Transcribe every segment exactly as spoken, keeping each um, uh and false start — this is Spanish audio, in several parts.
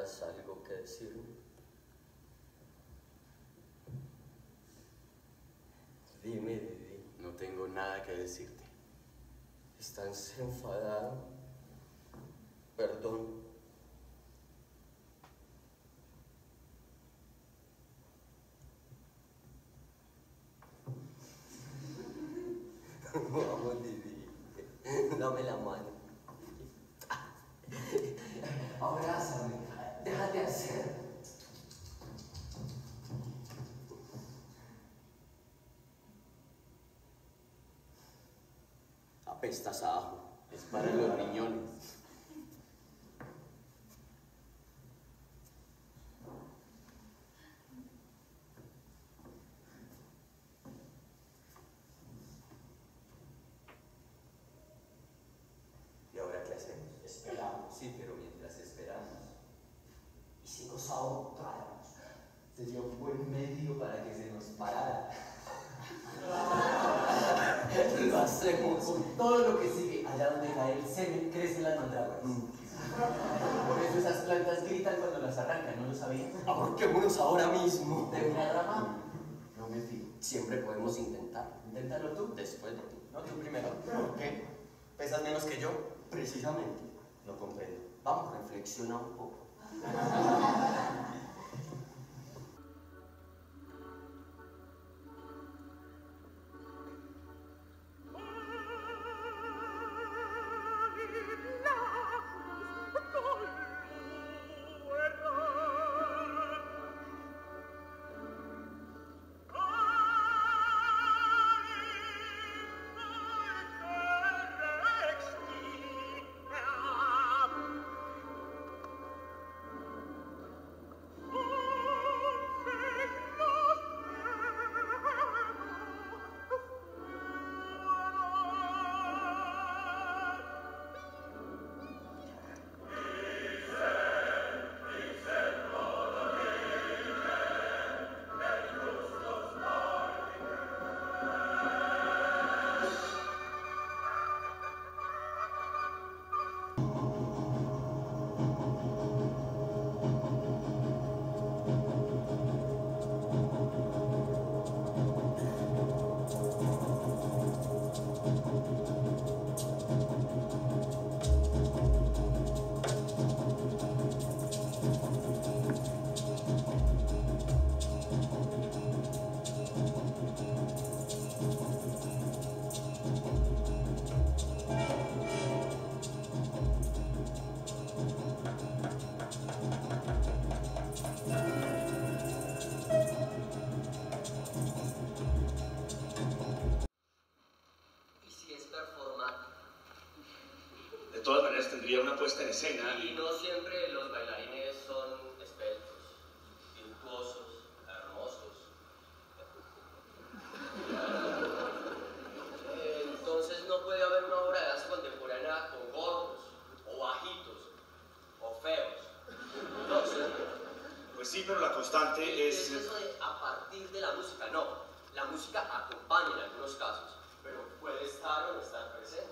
¿Tendrás algo que decirme? Dime, Didi. No tengo nada que decirte. ¿Estás enfadado? Perdón. Vamos, Didi. Dame la mano. Abrázame. Déjate hacer. Apestas a ajo. Es para los riñones. ¿Y ahora qué hacemos? Esperamos. Sí, pero mientras esperamos. Y si nos ahorcáramos, sería un buen medio para que se nos parara. Lo hacemos con todo lo que sigue. Allá donde cae el semen, crecen las mandrágoras. Mm. Por eso esas plantas gritan cuando las arrancan, ¿no lo sabías? Ahorquémonos ahora mismo. ¿De una rama? No me fío. Siempre podemos intentar. Inténtalo tú. Después de ti. No, tú primero. ¿Por qué? ¿Pesas menos que yo? Precisamente. Lo comprendo. Vamos, reflexiona un poco. De todas maneras tendría una puesta en escena. Y no siempre los bailarines son esbeltos, virtuosos, hermosos. Entonces no puede haber una obra de danza contemporánea con gordos, o bajitos, o feos. No sé. Pues sí, pero la constante es... Es eso de a partir de la música. No, la música acompaña en algunos casos, pero puede estar o no estar presente.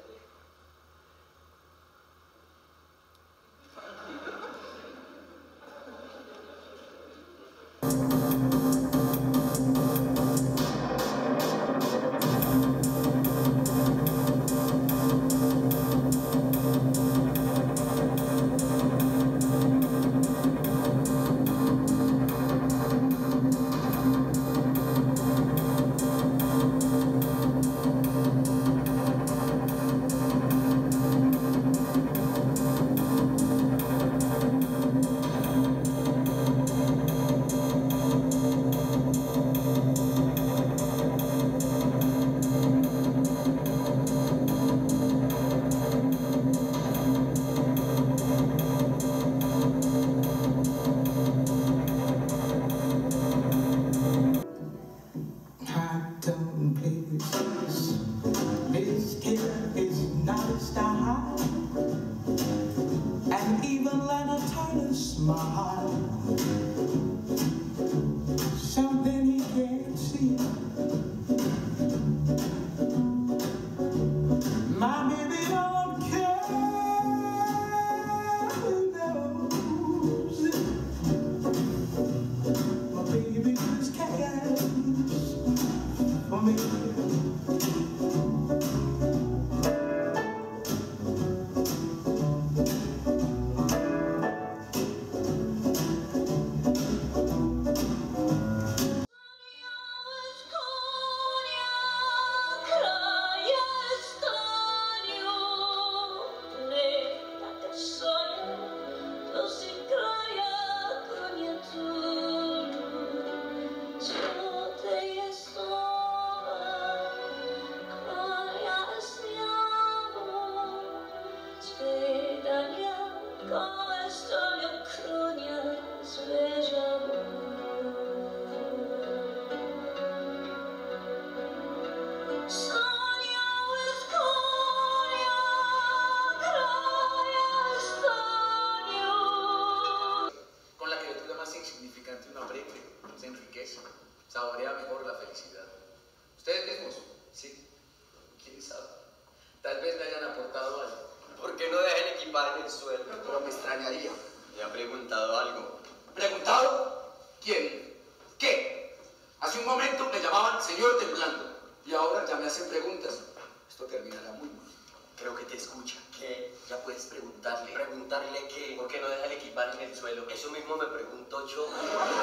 más insignificante uno aprende, se enriquece, saborea mejor la felicidad. ¿Ustedes mismos? Sí. ¿Quién sabe? Tal vez le hayan aportado algo. ¿Por qué no deja el equipaje en el suelo? Pero me extrañaría. ¿Me ha preguntado algo? ¿Preguntado? ¿Quién? ¿Qué? Hace un momento me llamaban señor temblando y ahora ya me hacen preguntas. Esto terminará muy mal. Creo que te escucha. ¿Qué? Ya puedes preguntarle. ¿Preguntarle qué? ¿Por qué no deja el equipaje en el suelo? Eso mismo me pregunto yo.